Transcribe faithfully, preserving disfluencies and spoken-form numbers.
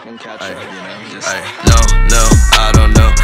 fucking catch Ay, up, you know? Just ay, no, no, I don't know.